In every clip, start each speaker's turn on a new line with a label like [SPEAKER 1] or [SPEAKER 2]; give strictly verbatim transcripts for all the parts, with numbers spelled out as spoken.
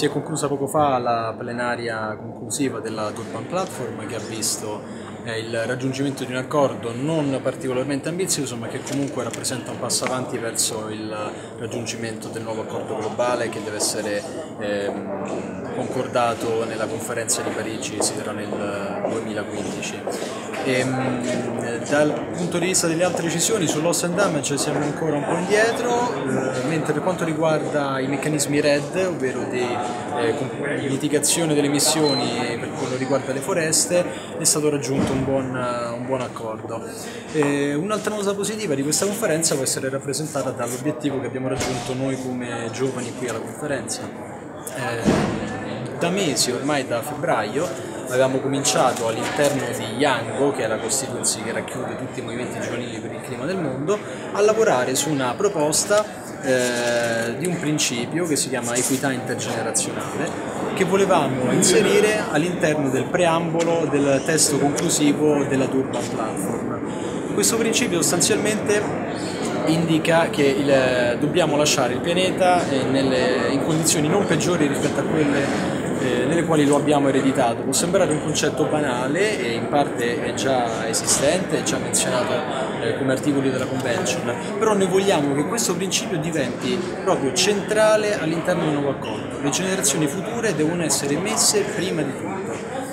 [SPEAKER 1] Si è conclusa poco fa la plenaria conclusiva della Turban Platform, che ha visto eh, il raggiungimento di un accordo non particolarmente ambizioso, ma che comunque rappresenta un passo avanti verso il raggiungimento del nuovo accordo globale che deve essere ehm, concordato nella conferenza di Parigi, si terrà nel duemilaquindici. E, mh, dal punto di vista delle altre decisioni sul loss and damage siamo ancora un po' indietro, eh, mentre per quanto riguarda i meccanismi R E D, ovvero di eh, mitigazione delle emissioni per quello che riguarda le foreste, è stato raggiunto un buon, un buon accordo. Un'altra nota positiva di questa conferenza può essere rappresentata dall'obiettivo che abbiamo raggiunto noi come giovani qui alla conferenza. Eh, da mesi, ormai da febbraio, avevamo cominciato all'interno di Yango, che è la constituency che racchiude tutti i movimenti giovanili per il clima del mondo, a lavorare su una proposta eh, di un principio che si chiama equità intergenerazionale, che volevamo inserire all'interno del preambolo del testo conclusivo della Turban Platform. Questo principio sostanzialmente indica che il, dobbiamo lasciare il pianeta eh, nelle, in condizioni non peggiori rispetto a quelle Eh, nelle quali lo abbiamo ereditato. Può sembrare un concetto banale e in parte è già esistente, è già menzionato eh, come articoli della Convention, però noi vogliamo che questo principio diventi proprio centrale all'interno del nuovo accordo. Le generazioni future devono essere messe prima di tutto.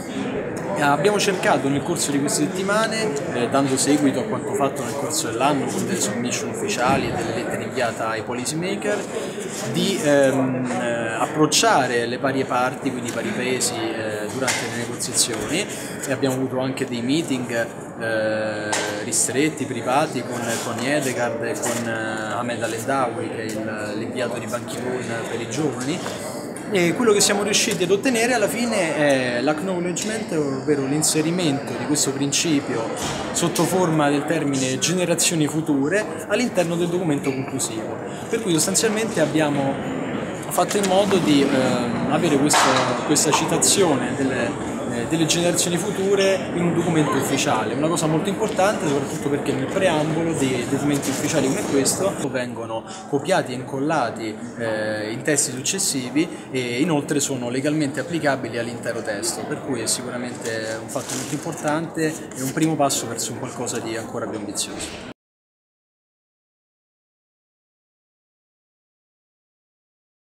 [SPEAKER 1] Abbiamo cercato nel corso di queste settimane, eh, dando seguito a quanto fatto nel corso dell'anno con delle submission ufficiali e delle lettere inviate ai policy maker, di ehm, eh, approcciare le varie parti, quindi i vari paesi eh, durante le negoziazioni, e abbiamo avuto anche dei meeting eh, ristretti, privati, con, con Edegard e con eh, Ahmed Al-Endawi, che è l'inviato di Ban Ki-moon per i giovani. E quello che siamo riusciti ad ottenere alla fine è l'acknowledgement, ovvero l'inserimento di questo principio sotto forma del termine generazioni future all'interno del documento conclusivo. Per cui sostanzialmente abbiamo fatto in modo di eh, avere questa, questa citazione delle, eh, delle generazioni future in un documento ufficiale, una cosa molto importante soprattutto perché nel preambolo dei documenti ufficiali come questo vengono copiati e incollati eh, in testi successivi e inoltre sono legalmente applicabili all'intero testo, per cui è sicuramente un fatto molto importante e un primo passo verso un qualcosa di ancora più ambizioso.